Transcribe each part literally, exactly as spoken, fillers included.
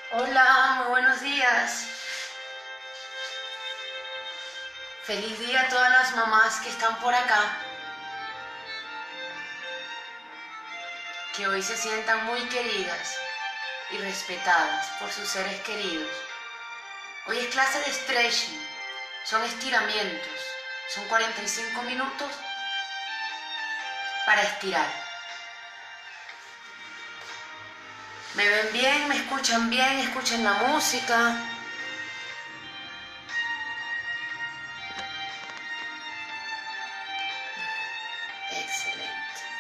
Hola, muy buenos días. Feliz día a todas las mamás que están por acá, que hoy se sientan muy queridas y respetadas por sus seres queridos. Hoy es clase de stretching, son estiramientos, son cuarenta y cinco minutos para estirar. ¿Me ven bien? ¿Me escuchan bien? ¿Escuchan la música? Excelente.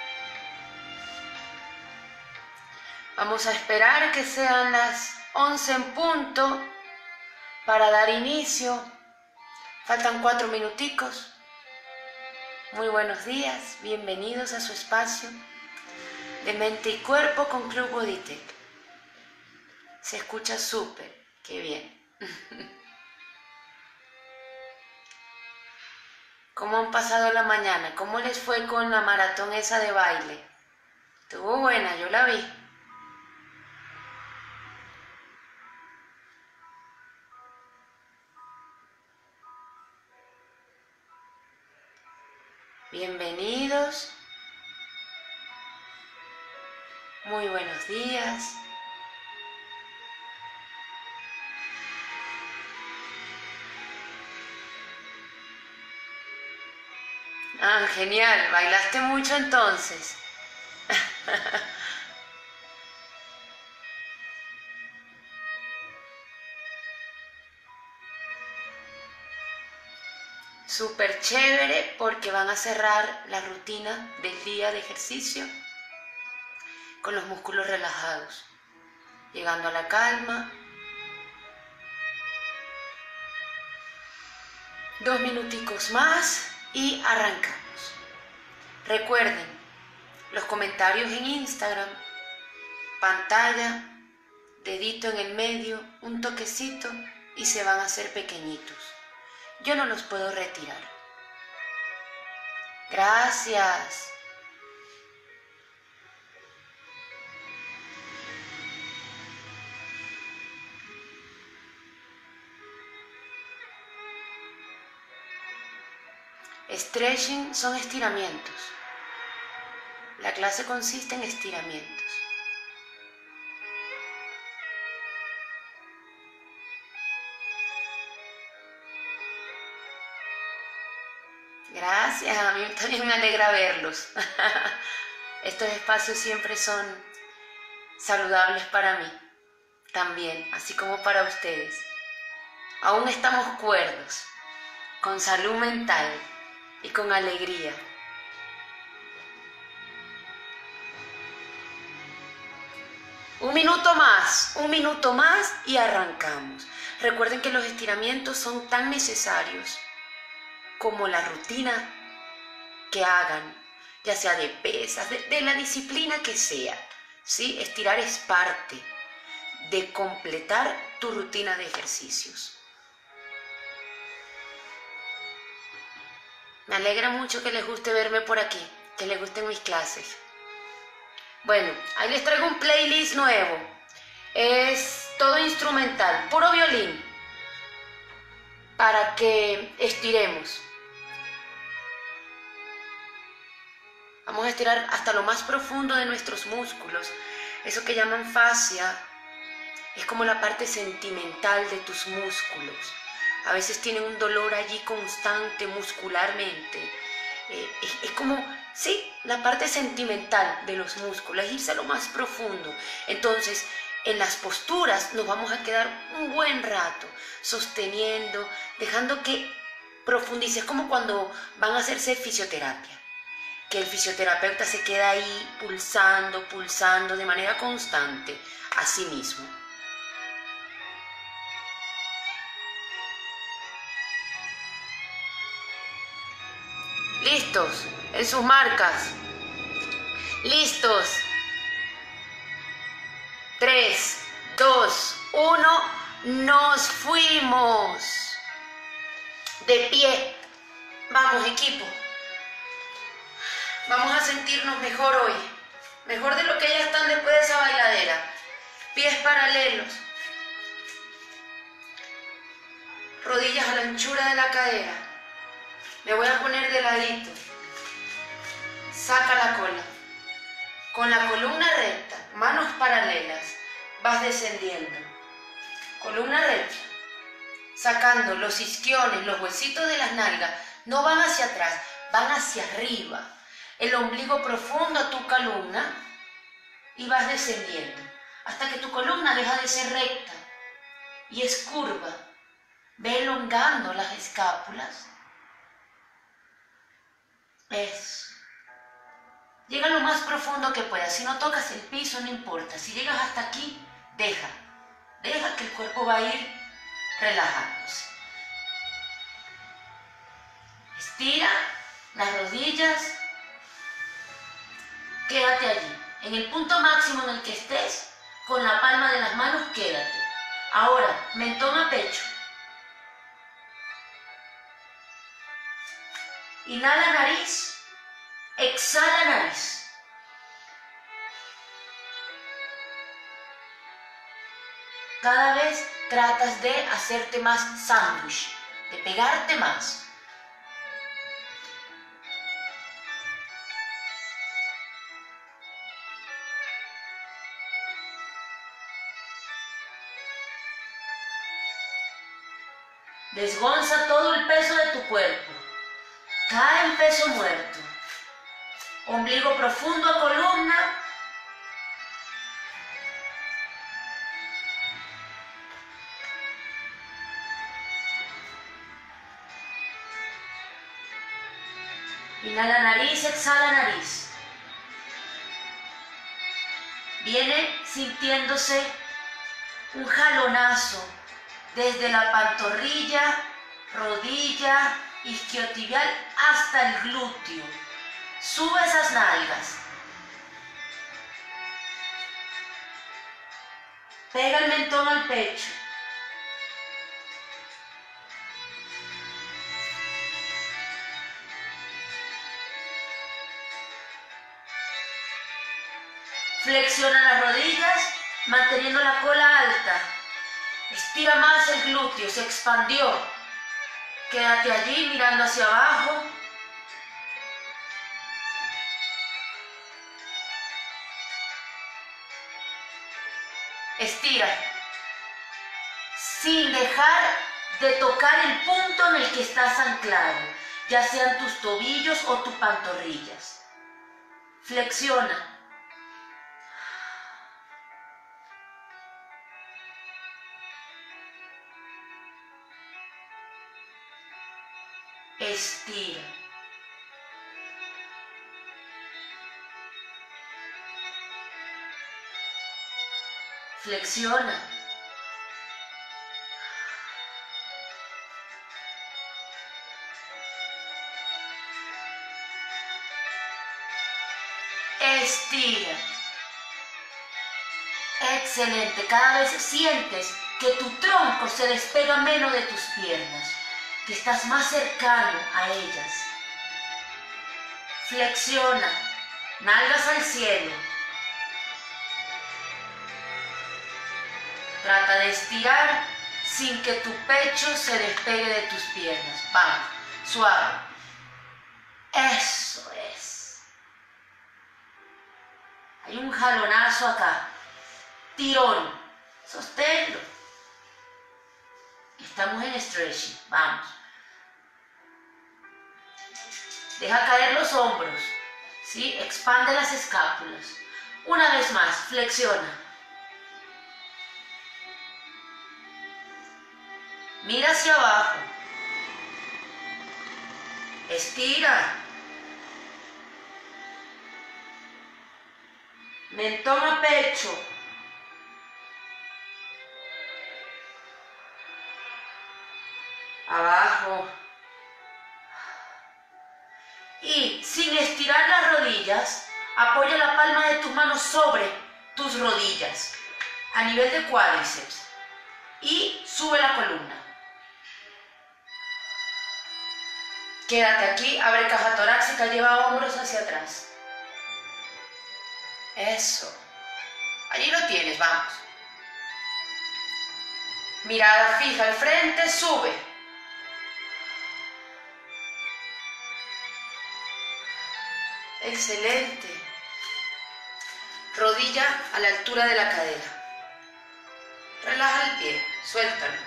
Vamos a esperar que sean las once en punto para dar inicio. Faltan cuatro minuticos. Muy buenos días, bienvenidos a su espacio de mente y cuerpo con Club Bodytech. Se escucha súper, qué bien. ¿Cómo han pasado la mañana? ¿Cómo les fue con la maratón esa de baile? Estuvo buena, yo la vi. Bienvenidos. Muy buenos días. Ah, genial. ¿Bailaste mucho entonces? Súper chévere porque van a cerrar la rutina del día de ejercicio con los músculos relajados, llegando a la calma. Dos minuticos más y arrancamos. Recuerden, los comentarios en Instagram, pantalla, dedito en el medio, un toquecito y se van a hacer pequeñitos. Yo no los puedo retirar. Gracias. Stretching son estiramientos. La clase consiste en estiramientos. Gracias, a mí también me alegra verlos. Estos espacios siempre son saludables para mí, también, así como para ustedes. Aún estamos cuerdos, con salud mental y con alegría. Un minuto más, un minuto más y arrancamos. Recuerden que los estiramientos son tan necesarios como la rutina que hagan, ya sea de pesas, de, de la disciplina que sea, ¿sí? Estirar es parte de completar tu rutina de ejercicios. Me alegra mucho que les guste verme por aquí, que les gusten mis clases. Bueno, ahí les traigo un playlist nuevo. Es todo instrumental, puro violín, para que estiremos. Vamos a estirar hasta lo más profundo de nuestros músculos. Eso que llaman fascia es como la parte sentimental de tus músculos. A veces tienen un dolor allí constante muscularmente. Eh, es, es como, sí, la parte sentimental de los músculos, es irse a lo más profundo. Entonces, en las posturas nos vamos a quedar un buen rato sosteniendo, dejando que profundice. Es como cuando van a hacerse fisioterapia, que el fisioterapeuta se queda ahí pulsando, pulsando de manera constante a sí mismo. ¿Listos? En sus marcas. ¿Listos? tres, dos, uno, nos fuimos. De pie. Vamos, equipo. Vamos a sentirnos mejor hoy. Mejor de lo que ya están después de esa bailadera. pies paralelos, rodillas a la anchura de la cadera. Me voy a poner de ladito. Saca la cola. Con la columna recta, manos paralelas, vas descendiendo. Columna recta. Sacando los isquiones, los huesitos de las nalgas. No van hacia atrás, van hacia arriba. El ombligo profundo a tu columna y vas descendiendo. Hasta que tu columna deja de ser recta y es curva. Ve elongando las escápulas. Eso. Llega lo más profundo que puedas. Si no tocas el piso, no importa. Si llegas hasta aquí, deja. Deja que el cuerpo va a ir relajándose. Estira las rodillas. Quédate allí. En el punto máximo en el que estés, con la palma de las manos, quédate. Ahora, mentón a pecho. Inhala nariz. Exhala nariz. Cada vez tratas de hacerte más sándwich, de pegarte más. Desgonza todo el peso de tu cuerpo. Cae en peso muerto. Ombligo profundo a columna. Inhala nariz, exhala nariz. Viene sintiéndose un jalonazo desde la pantorrilla, rodilla, isquiotibial hasta el glúteo. Sube esas nalgas. Pega el mentón al pecho. Flexiona las rodillas, manteniendo la cola alta. Estira más el glúteo, se expandió. Quédate allí mirando hacia abajo. Estira, sin dejar de tocar el punto en el que estás anclado, ya sean tus tobillos o tus pantorrillas. Flexiona. Estira. Flexiona. Estira. Excelente. Cada vez sientes que tu tronco se despega menos de tus piernas, que estás más cercano a ellas. Flexiona. Nalgas al cielo. Trata de estirar sin que tu pecho se despegue de tus piernas. Vamos, suave. Eso es. Hay un jalonazo acá. Tirón. Sosténlo. Estamos en stretching. Vamos. Deja caer los hombros. ¿Sí? Expande las escápulas. Una vez más, flexiona. Mira hacia abajo. Estira. Mentón a pecho. Abajo. Y sin estirar las rodillas, apoya la palma de tus manos sobre tus rodillas, a nivel de cuádriceps. Y sube la columna. Quédate aquí, abre caja torácica, lleva hombros hacia atrás. Eso. Allí lo tienes, vamos. Mirada fija al frente, sube. Excelente. Rodilla a la altura de la cadera. Relaja el pie, suéltalo.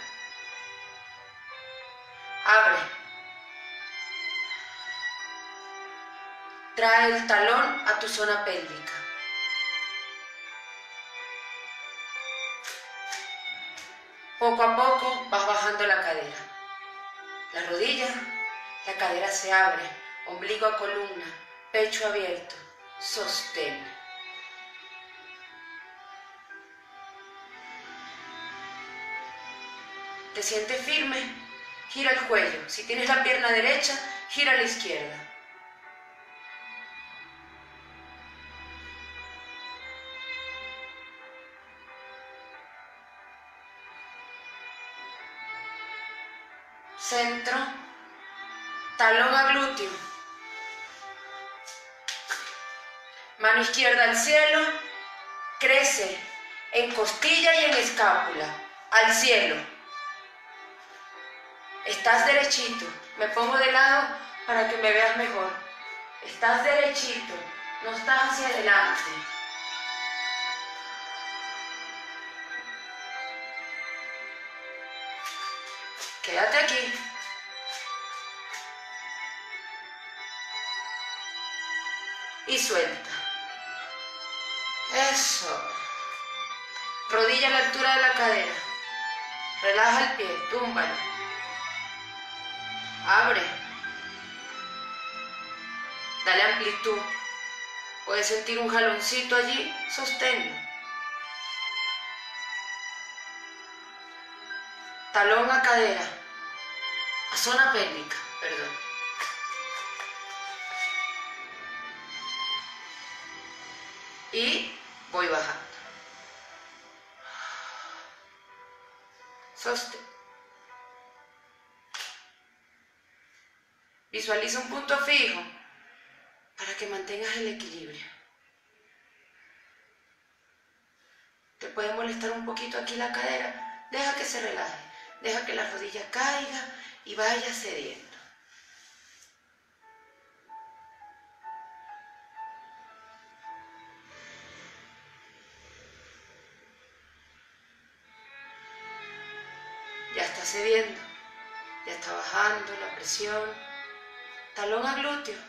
Abre. Trae el talón a tu zona pélvica. Poco a poco vas bajando la cadera. La rodilla, la cadera se abre, ombligo a columna, pecho abierto, sostén. ¿Te sientes firme? Gira el cuello. Si tienes la pierna derecha, gira a la izquierda. Centro, talón a glúteo, mano izquierda al cielo, crece en costilla y en escápula, al cielo. Estás derechito, me pongo de lado para que me veas mejor. Estás derechito, no estás hacia adelante. Quédate aquí. Y suelta. Eso. Rodilla a la altura de la cadera. Relaja el pie, túmbalo. Abre. Dale amplitud. Puedes sentir un jaloncito allí, sosténlo. Talón a cadera, a zona pélvica, perdón. Y voy bajando. Sostén. Visualiza un punto fijo para que mantengas el equilibrio. Te puede molestar un poquito aquí la cadera, deja que se relaje. Deja que la rodilla caiga y vaya cediendo. Ya está cediendo, ya está bajando la presión. Talón a glúteo.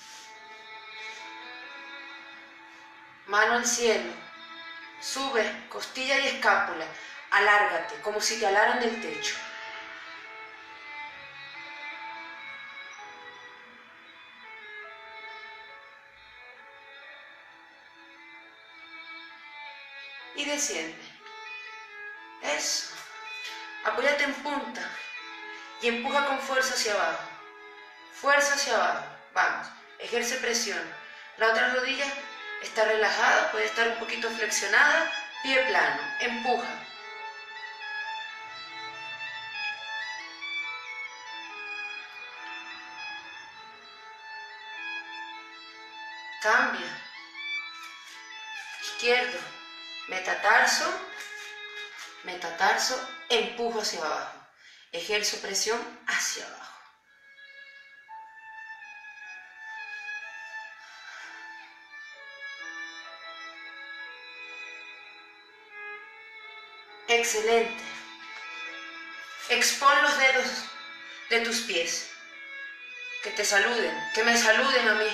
Mano al cielo. Sube, costilla y escápula. Alárgate, como si te alaran del techo. Y desciende. Eso. Apóyate en punta y empuja con fuerza hacia abajo. Fuerza hacia abajo. Vamos. Ejerce presión. La otra rodilla está relajada, puede estar un poquito flexionada. Pie plano. Empuja. Cambia. Izquierdo. Metatarso. Metatarso. Empujo hacia abajo. Ejerzo presión hacia abajo. Excelente. Expon los dedos de tus pies. Que te saluden, que me saluden a mí.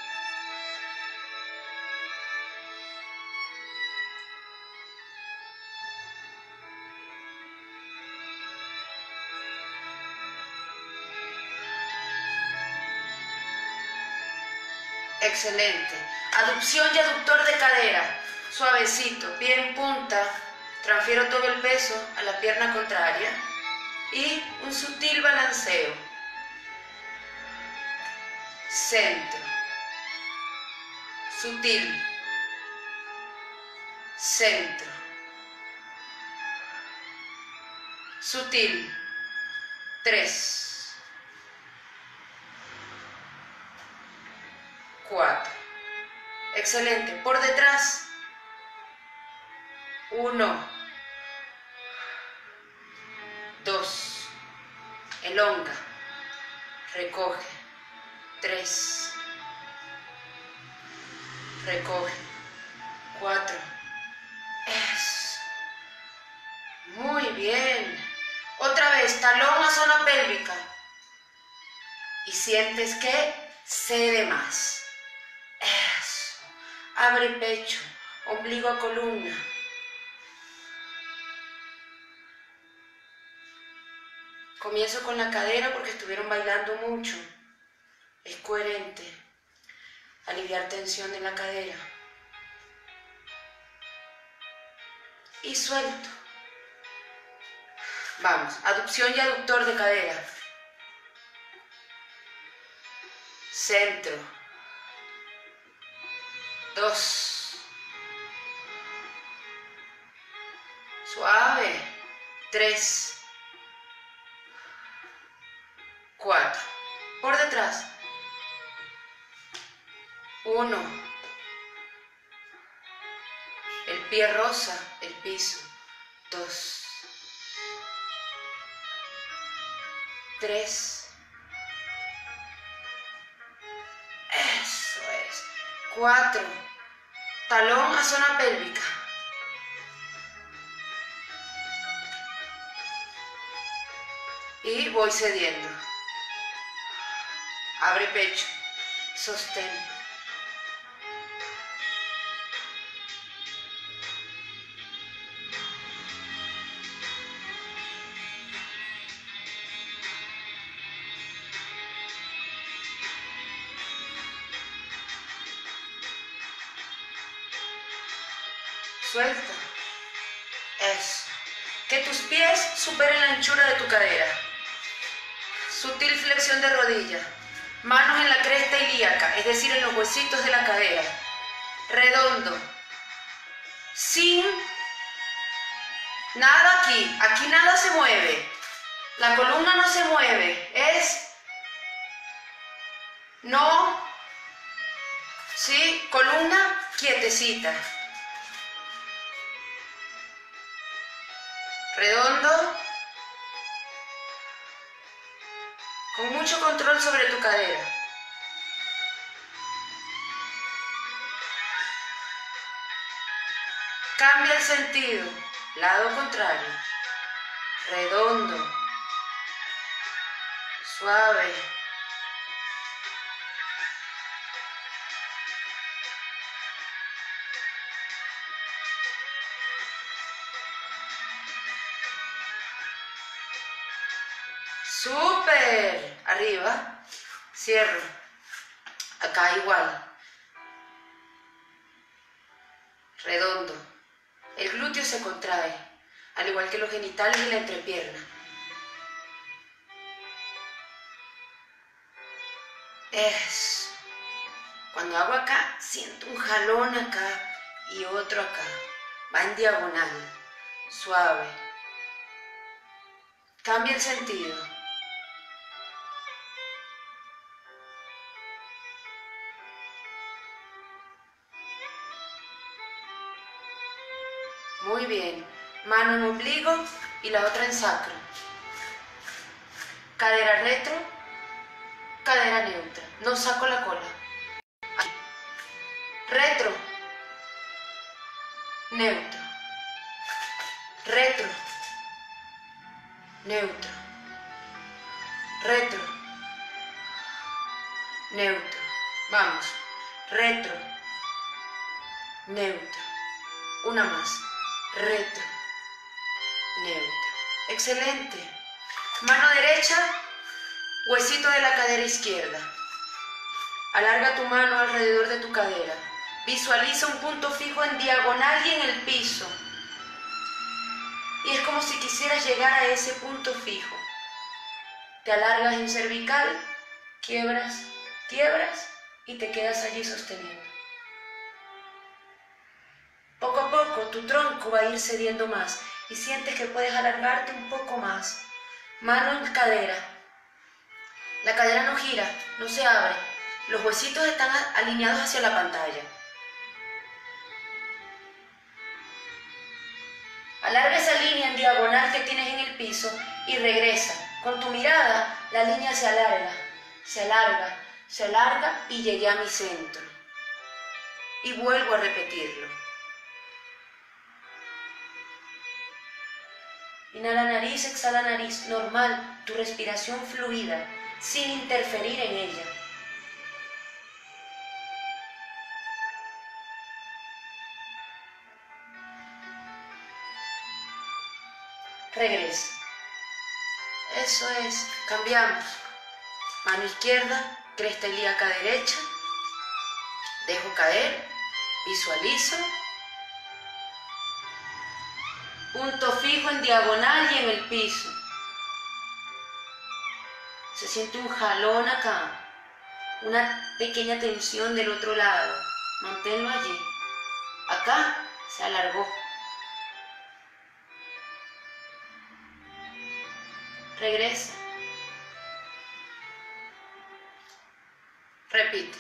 Excelente. Aducción y aductor de cadera. Suavecito, pie en punta. Transfiero todo el peso a la pierna contraria. Y un sutil balanceo. Centro. Sutil. Centro. Sutil. Tres. Cuatro. Excelente. Por detrás. Uno. elonga, recoge, tres, recoge, cuatro, eso, muy bien, otra vez, talón a zona pélvica, y sientes que cede más, eso, abre pecho, ombligo a columna, comienzo con la cadera porque estuvieron bailando mucho, es coherente, aliviar tensión en la cadera, y suelto, vamos, aducción y aductor de cadera, centro, dos, suave, tres, cuatro, por detrás, uno, el pie rosa, el piso, dos, tres, eso es, cuatro, talón a zona pélvica, y voy cediendo, abre pecho, sostén, suelta, eso, que tus pies superen la anchura de tu cadera, sutil flexión de rodilla, manos en la cresta ilíaca, es decir, en los huesitos de la cadera, redondo, sin nada aquí, aquí nada se mueve, la columna no se mueve, es no, sí, columna quietecita, redondo, con mucho control sobre tu cadera. Cambia el sentido, lado contrario, redondo, suave, súper, arriba, cierro, acá igual, redondo, el glúteo se contrae, al igual que los genitales y la entrepierna. Eso, cuando hago acá, siento un jalón acá y otro acá, va en diagonal, suave, cambia el sentido. Muy bien, mano en ombligo y la otra en sacro. Cadera retro, cadera neutra. No saco la cola. Aquí. Retro, neutro. Retro, neutro. Retro, neutro. Vamos. Retro, neutro. Una más. Retro, neutro. Excelente. Mano derecha, huesito de la cadera izquierda. Alarga tu mano alrededor de tu cadera. Visualiza un punto fijo en diagonal y en el piso. Y es como si quisieras llegar a ese punto fijo. Te alargas en cervical, quiebras, quiebras y te quedas allí sosteniendo. Poco a poco tu tronco va a ir cediendo más y sientes que puedes alargarte un poco más. Mano en cadera. La cadera no gira, no se abre. Los huesitos están alineados hacia la pantalla. Alarga esa línea en diagonal que tienes en el piso y regresa. Con tu mirada, la línea se alarga, se alarga, se alarga y llegué a mi centro. Y vuelvo a repetirlo. Inhala nariz, exhala nariz, normal, tu respiración fluida, sin interferir en ella. Regresa. Eso es, cambiamos. Mano izquierda, cresta ilíaca derecha. Dejo caer, visualizo. Punto fijo en diagonal y en el piso. Se siente un jalón acá, una pequeña tensión del otro lado. Manténlo allí. Acá se alargó. Regresa. Repite.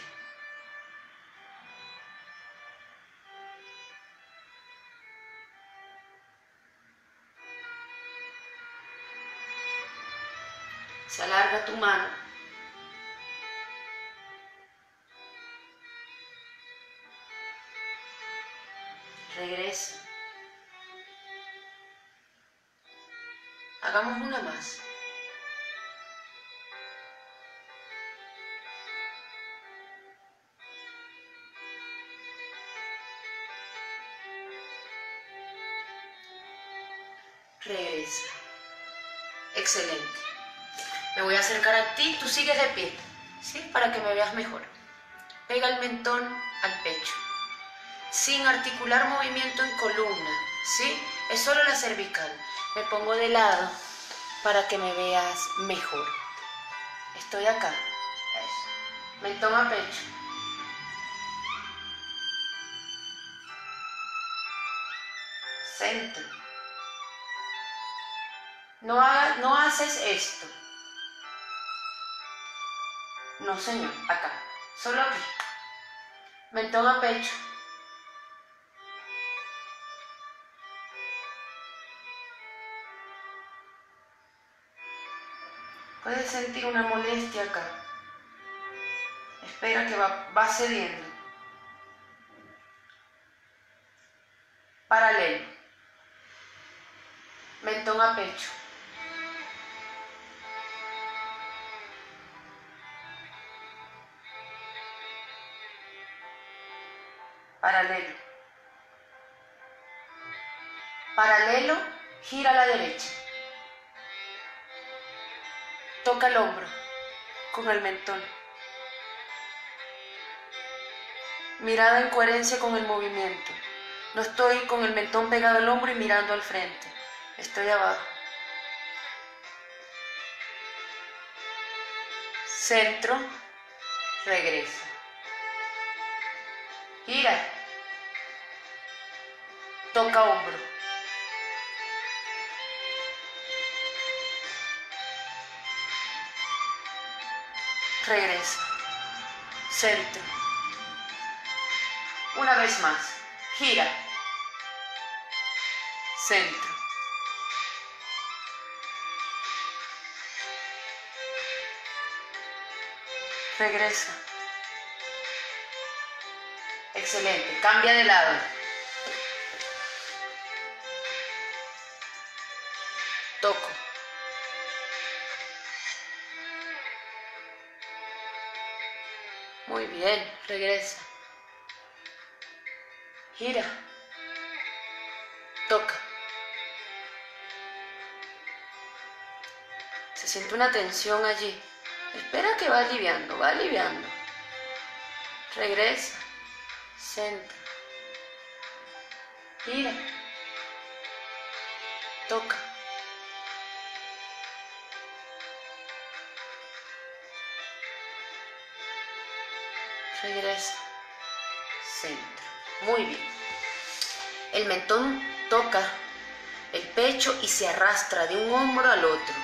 Se alarga tu mano. Regresa. Hagamos una más. Regresa. Excelente. Me voy a acercar a ti, tú sigues de pie, ¿sí? Para que me veas mejor. Pega el mentón al pecho, sin articular movimiento en columna, ¿sí? Es solo la cervical. Me pongo de lado para que me veas mejor. Estoy acá. Eso. Mentón a pecho. Centro. No, haga, no haces esto. No, señor, acá. Solo aquí. Mentón a pecho. Puedes sentir una molestia acá. Espera que va, va cediendo. Paralelo. Mentón a pecho. Paralelo. Paralelo, gira a la derecha. Toca el hombro con el mentón. Mirada en coherencia con el movimiento. No estoy con el mentón pegado al hombro y mirando al frente. Estoy abajo. Centro, regresa. Gira. Toca hombro. Regresa. Centro. Una vez más. Gira. Centro. Regresa. Excelente. Cambia de lado. Toco. Muy bien. Regresa. Gira. Toca. Se siente una tensión allí. Espera que va aliviando, va aliviando. Regresa. Centro. Gira. Toca. Regresa. Centro. Muy bien. El mentón toca el pecho y se arrastra de un hombro al otro.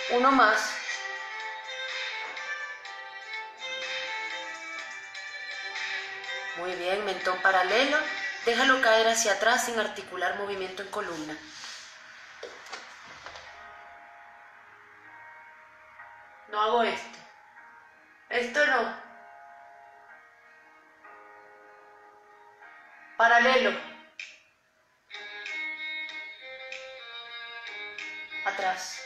Uno más. Muy bien, mentón paralelo. Déjalo caer hacia atrás sin articular movimiento en columna. No hago esto. Esto no. Paralelo. Atrás.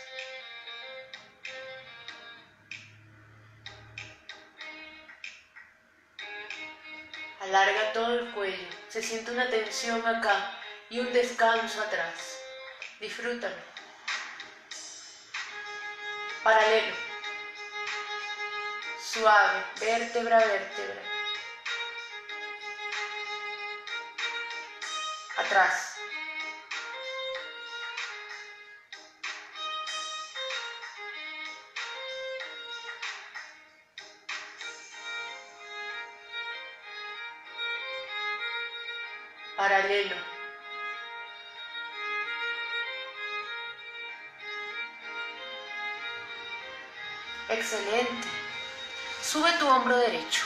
Alarga todo el cuello. Se siente una tensión acá y un descanso atrás. Disfrútalo. Paralelo. Suave, vértebra a vértebra. Atrás. Paralelo. Excelente. Sube tu hombro derecho.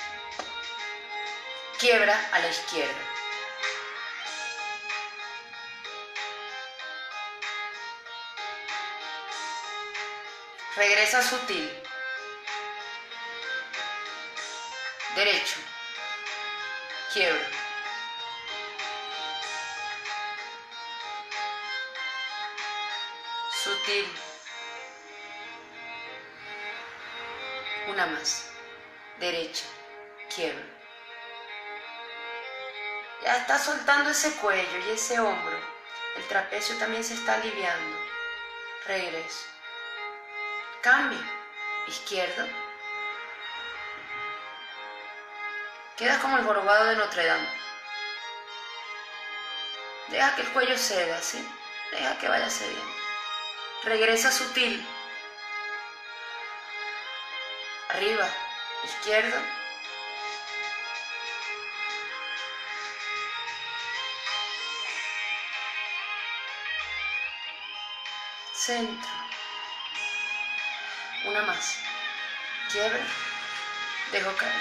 Quiebra a la izquierda. Regresa sutil. Derecho. Quiebra. Sutil. Una más. Derecha. Quiebra. Ya está soltando ese cuello y ese hombro. El trapecio también se está aliviando. Regreso. Cambio. Izquierdo. Quedas como el jorobado de Notre Dame. Deja que el cuello ceda, ¿sí? Deja que vaya cediendo. Regresa sutil. Arriba. Izquierdo. Centro. Una más. Quiebra. Dejo caer.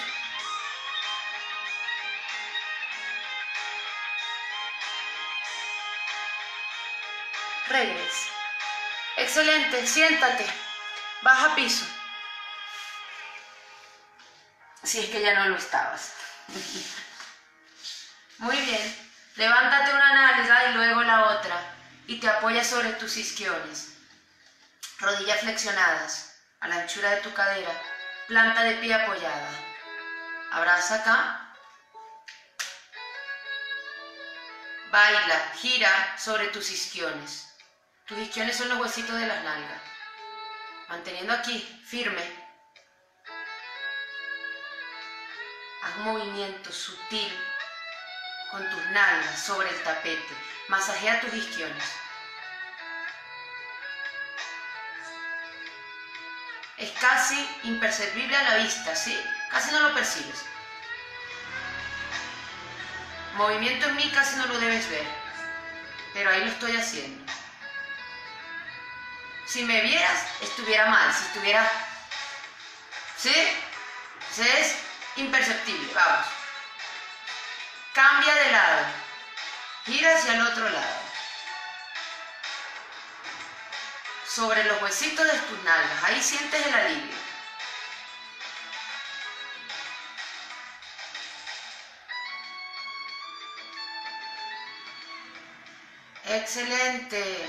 Regresa. Excelente. Siéntate. Baja piso. Si es que ya no lo estabas. Muy bien. Levántate una nalga y luego la otra. Y te apoyas sobre tus isquiones. Rodillas flexionadas a la anchura de tu cadera. Planta de pie apoyada. Abraza acá. Baila, gira sobre tus isquiones. Tus isquiones son los huesitos de las nalgas. Manteniendo aquí, firme. Haz un movimiento sutil con tus nalgas sobre el tapete. Masajea tus isquiones. Es casi imperceptible a la vista, ¿sí? Casi no lo percibes. Movimiento en mí casi no lo debes ver, pero ahí lo estoy haciendo. Si me vieras, estuviera mal, si estuviera... ¿Sí? ¿Sí? Es imperceptible, vamos. Cambia de lado. Gira hacia el otro lado. Sobre los huesitos de tus nalgas, ahí sientes el alivio. Excelente.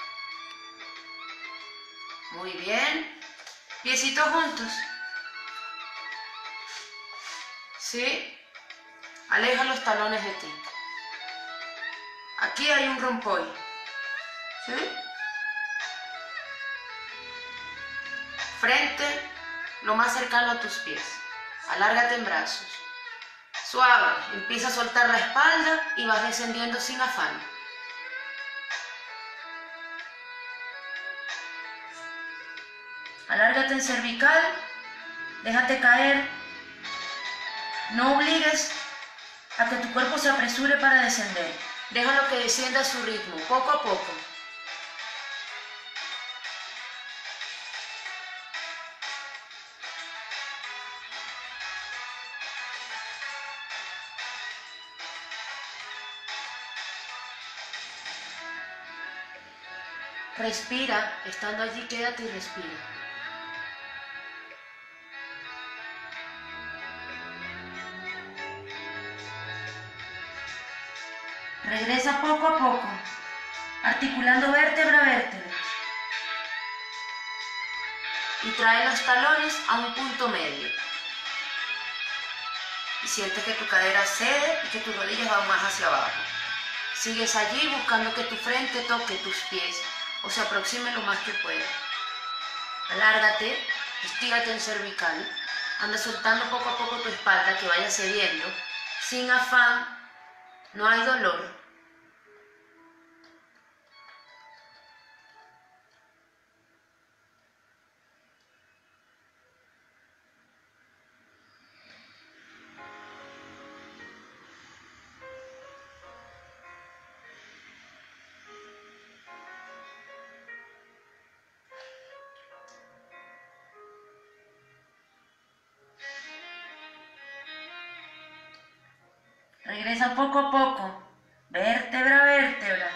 Muy bien. Piecitos juntos. ¿Sí? Aleja los talones de ti. Aquí hay un rompoy. ¿Sí? Frente lo más cercano a tus pies. Alárgate en brazos. Suave. Empieza a soltar la espalda y vas descendiendo sin afán. Alárgate en cervical. Déjate caer. No obligues a que tu cuerpo se apresure para descender. Déjalo que descienda a su ritmo, poco a poco. Respira, estando allí, quédate y respira. Regresa poco a poco, articulando vértebra a vértebra. Y trae los talones a un punto medio. Y sientes que tu cadera cede y que tus rodillas van más hacia abajo. Sigues allí buscando que tu frente toque tus pies o se aproxime lo más que pueda. Alárgate, estírate en cervical, anda soltando poco a poco tu espalda que vaya cediendo, sin afán, no hay dolor. Regresa poco a poco, vértebra a vértebra.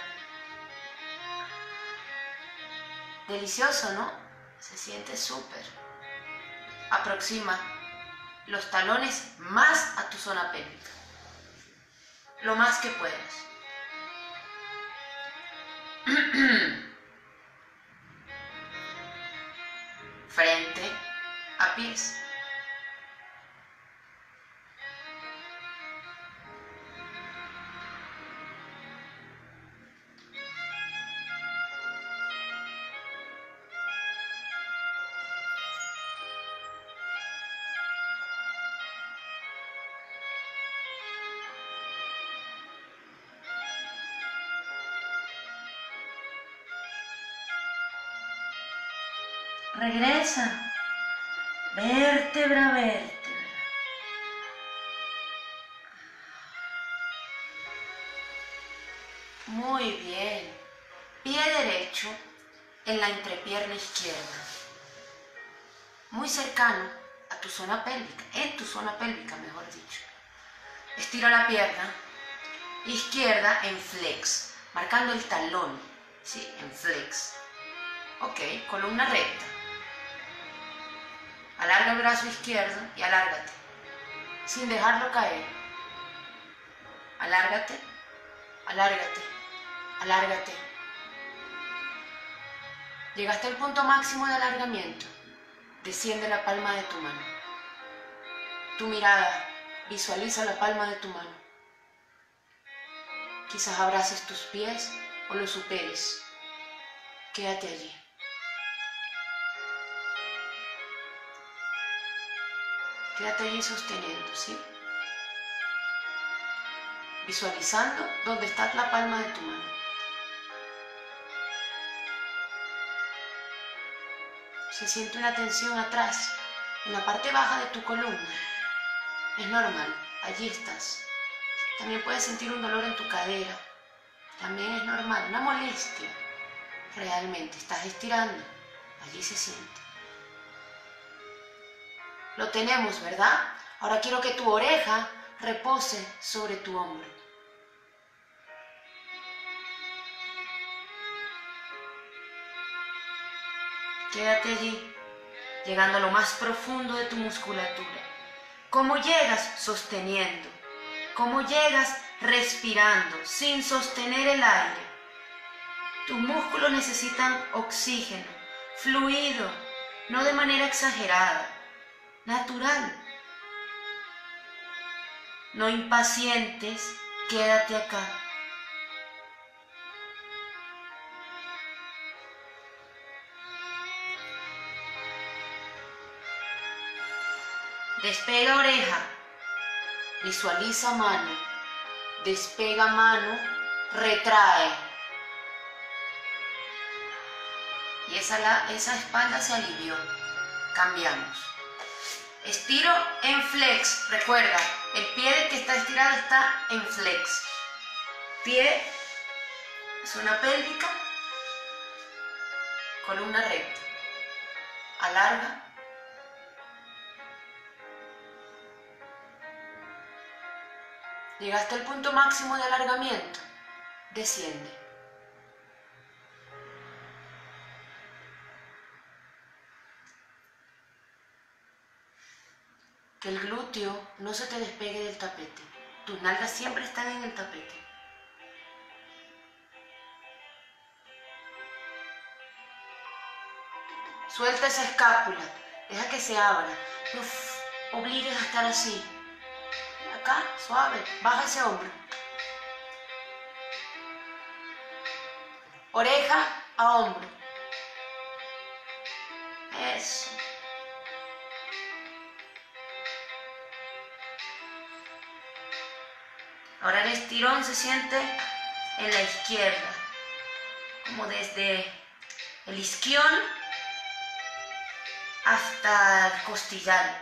Delicioso, ¿no? Se siente súper. Aproxima los talones más a tu zona pélvica, lo más que puedas. Frente a pies. Regresa, vértebra a vértebra. Muy bien. Pie derecho en la entrepierna izquierda. Muy cercano a tu zona pélvica, en tu zona pélvica, mejor dicho. Estira la pierna izquierda en flex, marcando el talón, ¿sí? En flex. Ok, columna recta. Alarga el brazo izquierdo y alárgate, sin dejarlo caer. Alárgate, alárgate, alárgate. Llegaste al punto máximo de alargamiento. Desciende la palma de tu mano. Tu mirada, visualiza la palma de tu mano. Quizás abraces tus pies o los superes. Quédate allí. Quédate allí sosteniendo, ¿sí? Visualizando dónde está la palma de tu mano. Se siente una tensión atrás, en la parte baja de tu columna. Es normal, allí estás. También puedes sentir un dolor en tu cadera. También es normal, una molestia. Realmente, estás estirando. Allí se siente. Lo tenemos, ¿verdad? Ahora quiero que tu oreja repose sobre tu hombro. Quédate allí, llegando a lo más profundo de tu musculatura. ¿Cómo llegas? Sosteniendo. ¿Cómo llegas? Respirando, sin sostener el aire. Tus músculos necesitan oxígeno, fluido, no de manera exagerada. Natural. No impacientes, quédate acá. Despega oreja, visualiza mano, despega mano, retrae. Y esa, la, esa espalda se alivió. Cambiamos. Estiro en flex, recuerda, el pie que está estirado está en flex. Pie, zona pélvica, columna recta. Alarga. Llegaste al punto máximo de alargamiento. Desciende. que el glúteo no se te despegue del tapete. Tus nalgas siempre están en el tapete. Suelta esa escápula, deja que se abra. No obligues a estar así. Acá, suave, baja ese hombro. Oreja a hombro. Eso. Ahora el estirón se siente en la izquierda, como desde el isquión hasta el costillar.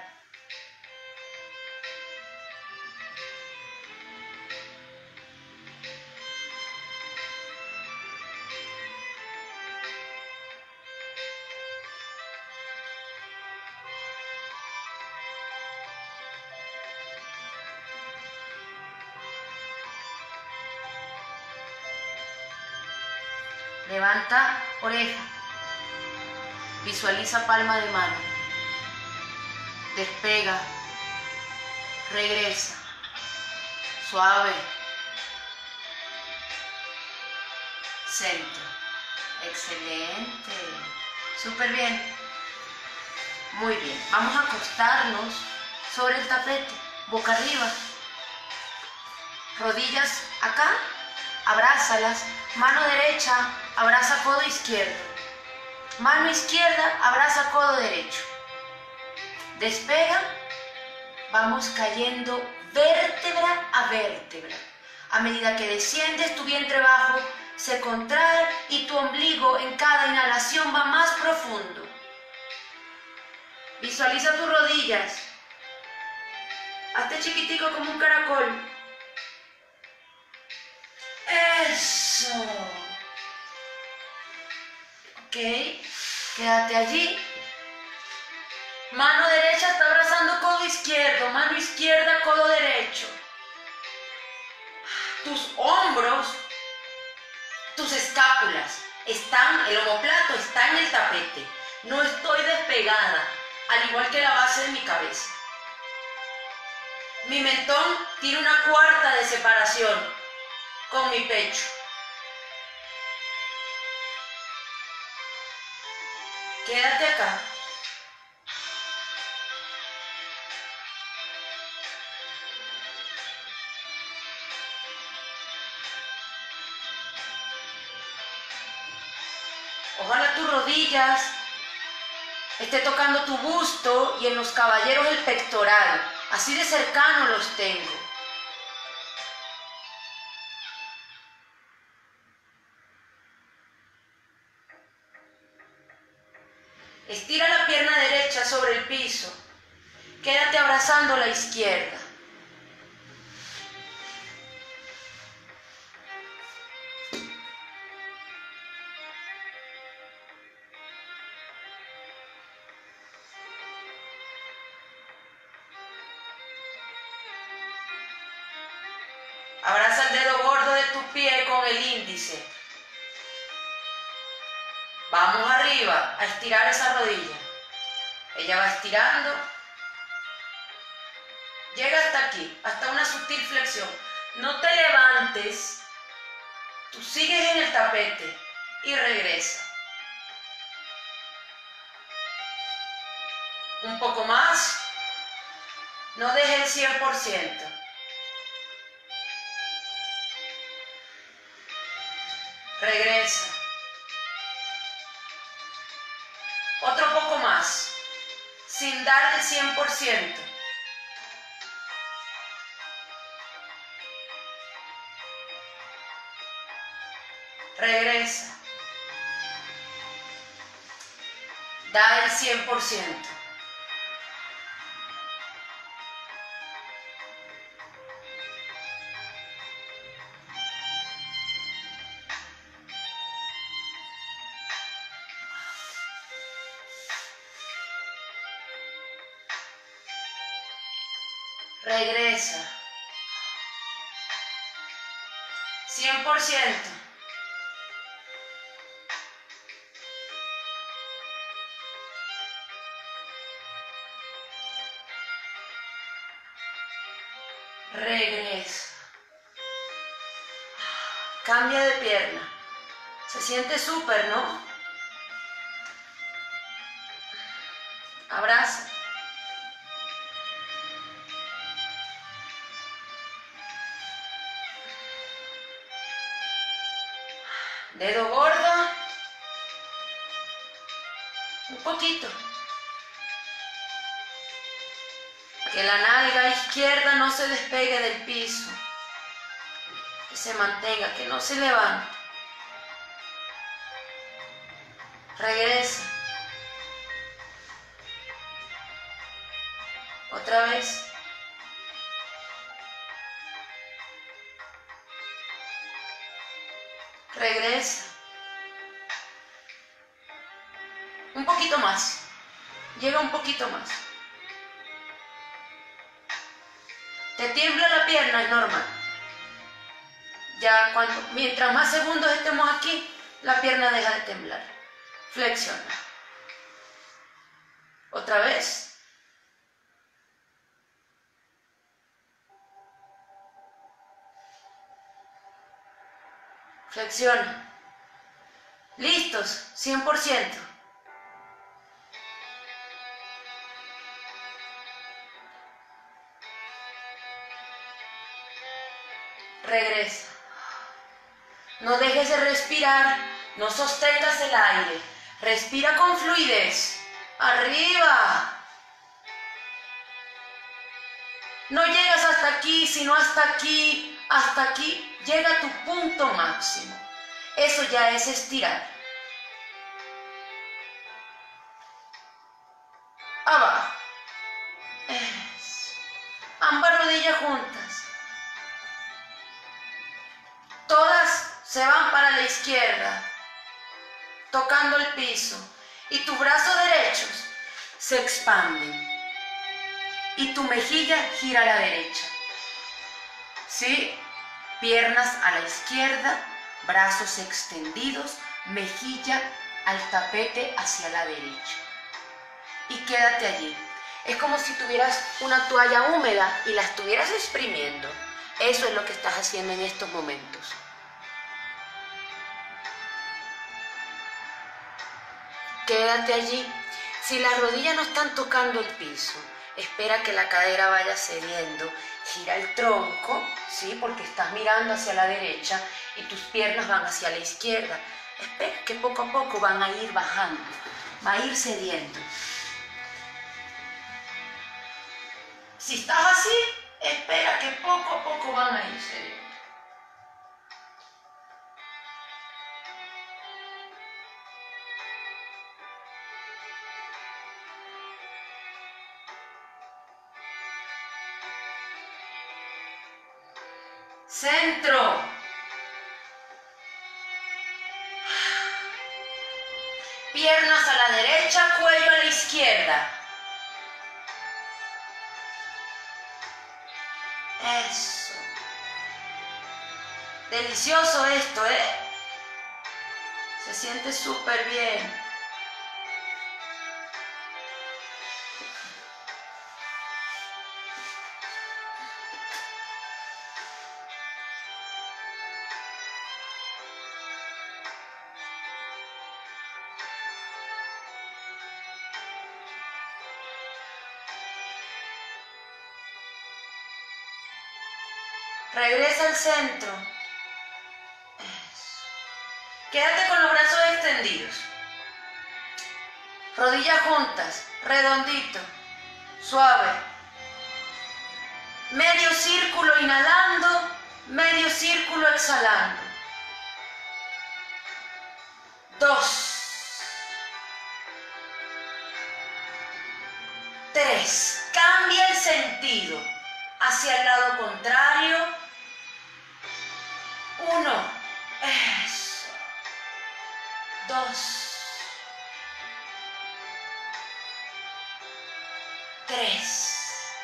Levanta oreja, visualiza palma de mano, despega, regresa, suave, centro, excelente, súper bien, muy bien. Vamos a acostarnos sobre el tapete, boca arriba, rodillas acá, abrázalas, mano derecha, abraza codo izquierdo, mano izquierda, abraza codo derecho, despega, vamos cayendo vértebra a vértebra, a medida que desciendes tu vientre bajo se contrae y tu ombligo en cada inhalación va más profundo. Visualiza tus rodillas, hazte chiquitico como un caracol. Eso. Ok, quédate allí. Mano derecha está abrazando codo izquierdo, mano izquierda, codo derecho. Tus hombros, tus escápulas, están, el omoplato está en el tapete. No estoy despegada, al igual que la base de mi cabeza. Mi mentón tiene una cuarta de separación con mi pecho. Quédate acá. Ojalá tus rodillas esté tocando tu busto y en los caballeros el pectoral. Así de cercano los tengo. Estira la pierna derecha sobre el piso. Quédate abrazando la izquierda. Abraza el dedo gordo de tu pie con el índice. Vamos arriba a estirar esa rodilla. Ella va estirando. Llega hasta aquí, hasta una sutil flexión. No te levantes. Tú sigues en el tapete y regresa. Un poco más. No dejes el cien por ciento. Regresa. Otro poco más, sin dar el cien por ciento. Regresa. Da el cien por ciento. Regresa. cien por ciento. regresa. Cambia de pierna. Se siente súper, ¿no? Abraza. Dedo gordo. Un poquito. Que la nalga izquierda no se despegue del piso. Que se mantenga, que no se levante. Regresa. Otra vez. Regresa. Un poquito más. Llega un poquito más. Te tiembla la pierna, es normal. Ya cuando, mientras más segundos estemos aquí, la pierna deja de temblar. Flexiona. Otra vez. Flexiona. ¿Listos? cien por ciento. Regresa. No dejes de respirar, no sostengas el aire. Respira con fluidez. Arriba. No llegas hasta aquí, sino hasta aquí, hasta aquí. Llega a tu punto máximo. Eso ya es estirar. Abajo. Eso. Ambas rodillas juntas. Todas se van para la izquierda, tocando el piso, y tus brazos derechos se expanden y tu mejilla gira a la derecha. ¿Sí? Piernas a la izquierda, brazos extendidos, mejilla al tapete hacia la derecha. Y quédate allí. Es como si tuvieras una toalla húmeda y la estuvieras exprimiendo. Eso es lo que estás haciendo en estos momentos. Quédate allí. Si las rodillas no están tocando el piso, espera que la cadera vaya cediendo. Gira el tronco, ¿sí? Porque estás mirando hacia la derecha y tus piernas van hacia la izquierda. Espera que poco a poco van a ir bajando, va a ir cediendo. Si estás así, espera que poco a poco van a ir cediendo. Centro. Piernas a la derecha, cuello a la izquierda. Eso. Delicioso esto, ¿eh? Se siente súper bien. Regresa al centro. Eso. Quédate con los brazos extendidos. Rodillas juntas, redondito, suave. Medio círculo inhalando, medio círculo exhalando. Dos. Tres. Cambia el sentido hacia el lado contrario. Uno. Eso. Dos. Tres.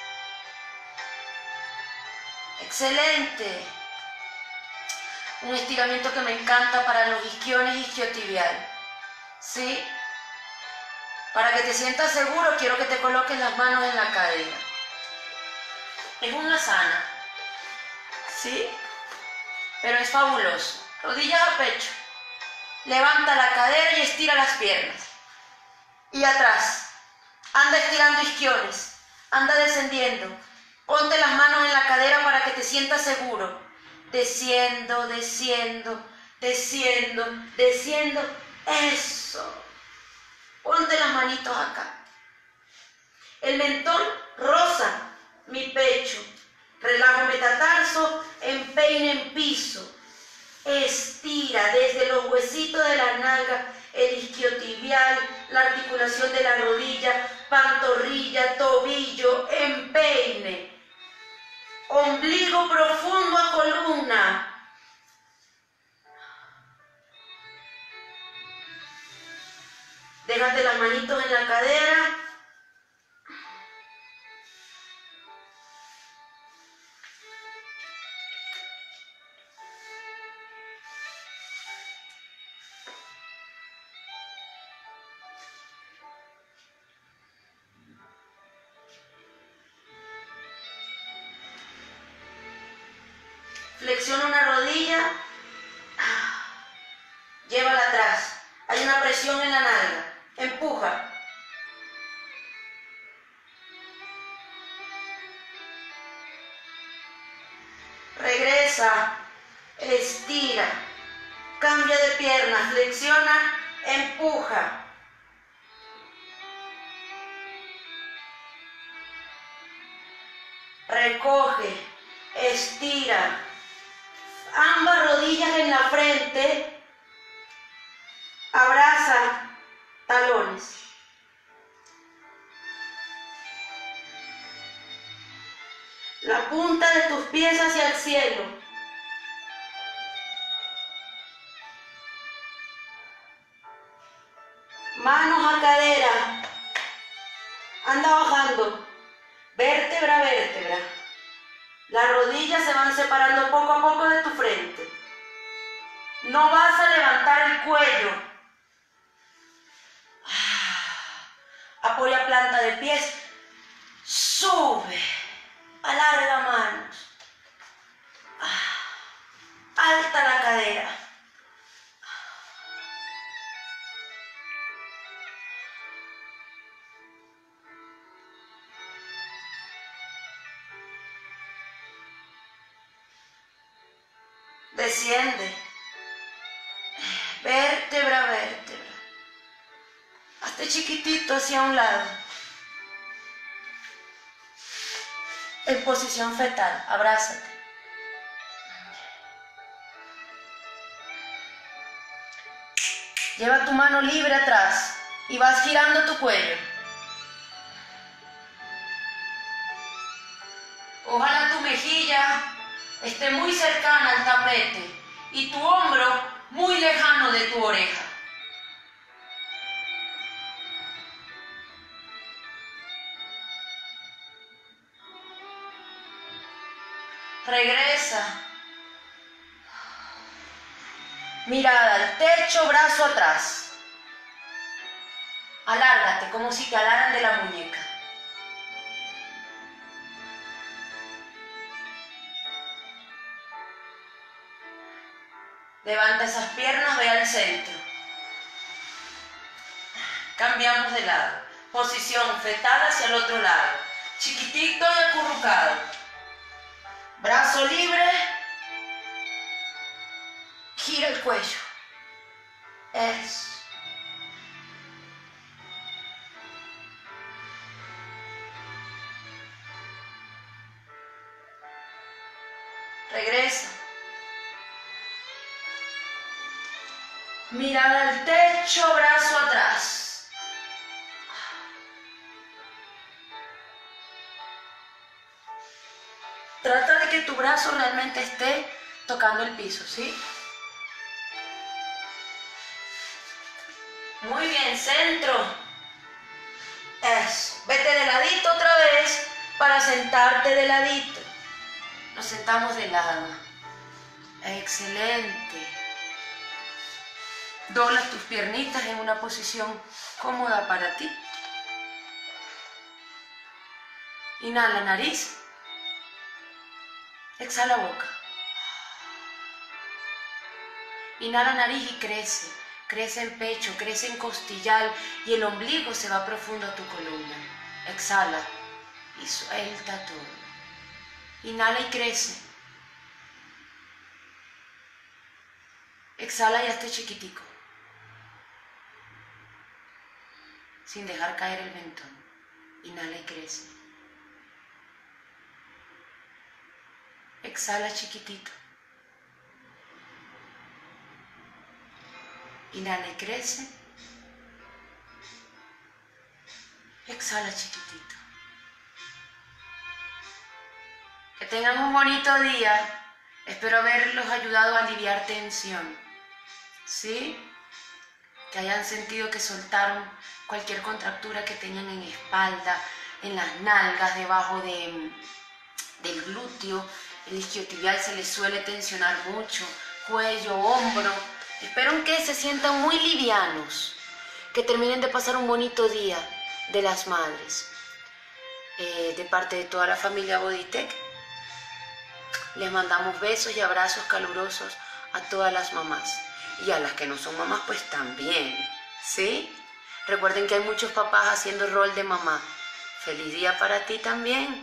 Excelente. Un estiramiento que me encanta para los isquiones y isquiotibial. ¿Sí? Para que te sientas seguro, quiero que te coloques las manos en la cadera. Es una asana. ¿Sí? Pero es fabuloso. Rodillas a pecho. Levanta la cadera y estira las piernas. Y atrás. Anda estirando isquiones. Anda descendiendo. Ponte las manos en la cadera para que te sientas seguro. Desciendo, desciendo, desciendo, desciendo. Eso. Ponte las manitos acá. El mentón roza mi pecho. Relajo metatarso, empeine en piso. Estira desde los huesitos de la nalga, el isquiotibial, la articulación de la rodilla, pantorrilla, tobillo, empeine. Ombligo profundo a columna. Déjate las manitos en la cadera. Flexiona una rodilla, llévala atrás, hay una presión en la nalga, empuja. Regresa, estira, cambia de pierna, flexiona, empuja. Recoge, estira. Ambas rodillas en la frente, abraza talones. La punta de tus pies hacia el cielo. Manos a cadera. Anda bajando. Vértebra a vértebra. Las rodillas se van separando poco a poco de tu frente. No vas a levantar el cuello. Apoya planta de pies. Sube. Alarga manos. Alta la cadera. Desciende, vértebra a vértebra. Hazte chiquitito hacia un lado. En posición fetal, abrázate. Lleva tu mano libre atrás y vas girando tu cuello. Ojalá tu mejilla esté muy cercana al tapete y tu hombro muy lejano de tu oreja. Regresa. Mirada al techo, brazo atrás. Alárgate como si te alaran de la muñeca. Levanta esas piernas, ve al centro. Cambiamos de lado. Posición fetal hacia el otro lado. Chiquitito y acurrucado. Brazo libre. Gira el cuello. Eso. Regresa. Mirada al techo, brazo atrás. Trata de que tu brazo realmente esté tocando el piso, ¿sí? Muy bien, centro. Eso. Vete de ladito otra vez para sentarte de ladito. Nos sentamos de lado. Excelente. Doblas tus piernitas en una posición cómoda para ti. Inhala nariz. Exhala boca. Inhala nariz y crece. Crece en pecho, crece en costillal y el ombligo se va profundo a tu columna. Exhala y suelta todo. Inhala y crece. Exhala y hazte chiquitico, sin dejar caer el mentón. Inhala y crece. Exhala chiquitito. Inhala y crece. Exhala chiquitito. Que tengan un bonito día. Espero haberlos ayudado a aliviar tensión. ¿Sí? Que hayan sentido que soltaron cualquier contractura que tenían en espalda, en las nalgas, debajo de, del glúteo. El isquiotibial se les suele tensionar mucho, cuello, hombro. Espero que se sientan muy livianos, que terminen de pasar un bonito día de las madres. Eh, de parte de toda la familia Bodytech, les mandamos besos y abrazos calurosos a todas las mamás. Y a las que no son mamás, pues también, ¿sí? Recuerden que hay muchos papás haciendo rol de mamá. Feliz día para ti también.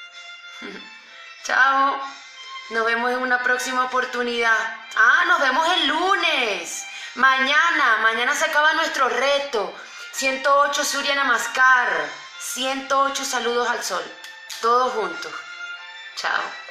Chao. Nos vemos en una próxima oportunidad. Ah, nos vemos el lunes. Mañana, mañana se acaba nuestro reto. ciento ocho Surya Namaskar. ciento ocho saludos al sol. Todos juntos. Chao.